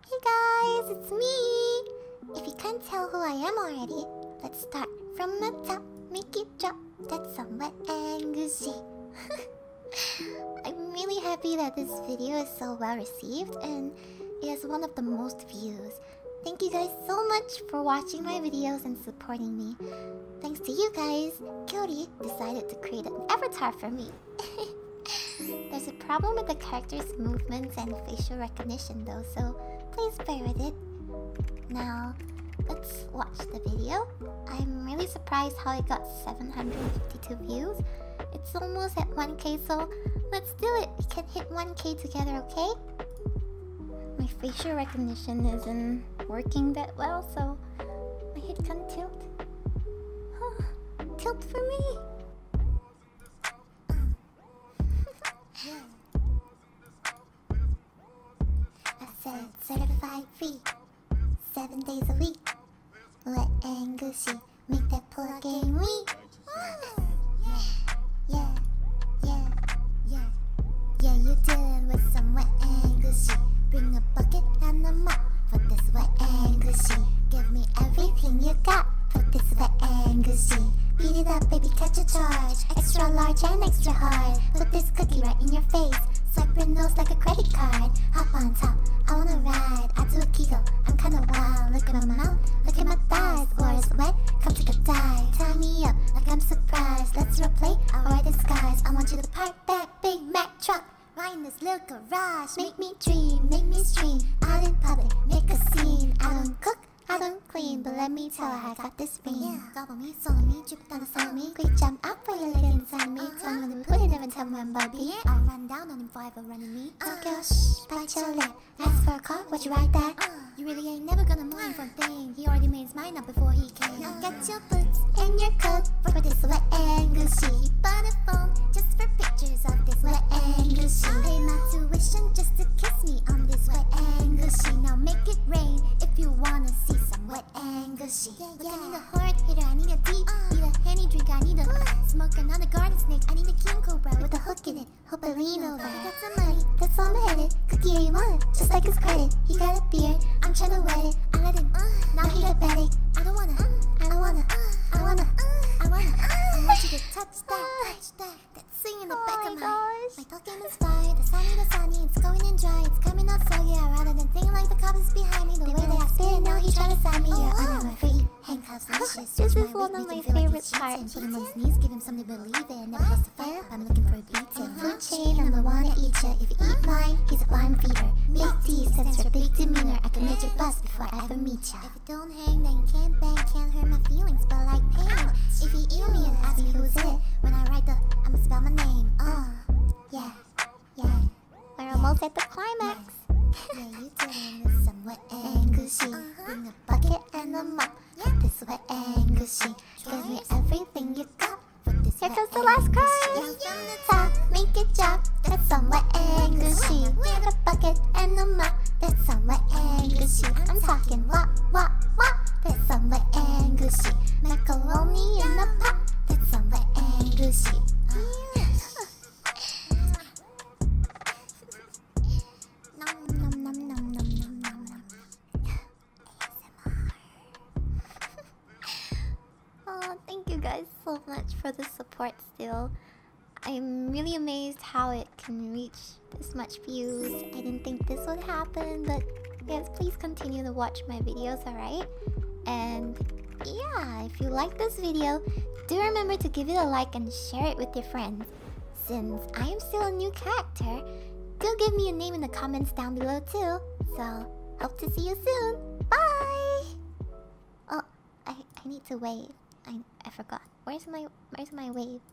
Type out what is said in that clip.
Hey guys, it's me! If you can't tell who I am already, let's start from the top, make it drop. That's somewhat and gushy. I'm really happy that this video is so well received and it has one of the most views. Thank you guys so much for watching my videos and supporting me. Thanks to you guys, Kyori decided to create an avatar for me. There's a problem with the character's movements and facial recognition though, so please bear with it. Now, let's watch the video. I'm really surprised how it got 752 views. It's almost at 1k, so let's do it. We can hit 1k together, okay? My facial recognition isn't working that well, so my head can tilt. Tilt for me! I said certified free, 7 days a week. Wet and gushy, make that plug-in weak. Yeah, you dealing with some wet and gushy. Bring a bucket and a mop for this wet and gushy. Give me everything you got for this wet and gushy. Beat it up, baby, catch a charge. Extra large and extra hard. Put this cookie right in your face. Swipe your nose like a credit card. Hop on top, I wanna ride. I do a giggle, I'm kinda wild. Look at my mouth, look at my thighs. Or it's wet, come take a dive. Tie me up like I'm surprised. Let's roleplay or disguise. I want you to park that Big Mac truck right in this little garage. Make me dream, make me stream. Out in public, make a scene. I don't cook, I don't clean, but let me tell her I got this ring. Yeah, gobble me, swallow me, drip down inside me. Quick jump up for your leg inside me. Tell me when to put it, never tell me when, baby. I'll run down on him forever running me. Talk your shh, bite your lip. Ask for a car, would you ride that? You really ain't never gonna move him from thing. He already made his mind up before he came. Now get your boots and your coat for this wet and gushy. Bought a phone just for pictures of this wet and gushy. Pay my tuition just to kiss me on this wet and gushy. Now make it rain if you wanna see some wet and gushy. Look, I need a hard hitter, I need a deep, need a henny drink, I need a smoking on a garden snake, I need a king cobra with a hook in it. Hope I lean over. I got some money, that's all I'm headed. Cookie, yeah, you want it, just like his credit. He got a beard, I'm tryna wet it. I let him, now he diabetic. I don't wanna, I want you to touch that. That's swing in the back of my talking is fire, the sunny, it's going in dry, it's coming out so yeah. Rather than thinking like the cop is behind me, the way that I spit, now he's trying to sign me. You're under my feet, handcuffs and shit. This is one of my favorite parts. Put him on his knees, give him something to believe in. Never lost a fight, I'm looking for a beating. Food chain, I'm the one to eat ya. If you eat mine, he's a blind feeder. Big D stands for big demeanor. I can make your bust before I ever meet ya. If it don't hang, then you can't bang, can't hurt my feelings, but like pain. If you eat me and ask me who's it, when I write I'ma spell my name. Yeah. We're almost at the climax. Yeah, you doing with some wet and gushy. Bring a bucket and a mop. This wet and gushy. Give me everything you got. Here comes the last card. From the top, make it drop. That's some wet and gushy. With a bucket and a mop. That's some wet and gushy. I'm talking wop. That's some wet and gushy. Macaroni in a pot. That's some wet and gushy. Thank you guys so much for the support still. I'm really amazed how it can reach this much views. I didn't think this would happen, but yes, please continue to watch my videos, alright? And yeah, if you like this video, do remember to give it a like and share it with your friends. Since I am still a new character, do give me a name in the comments down below too. So, hope to see you soon. Bye! Oh, I need to wave. I forgot. Where's my wave?